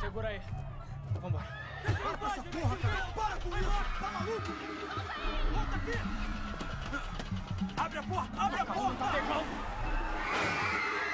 Segura aí. Vambora. Para com essa porra, cara! Para com isso! Tá maluco? Volta aqui! Abre a porta! Abre a porta!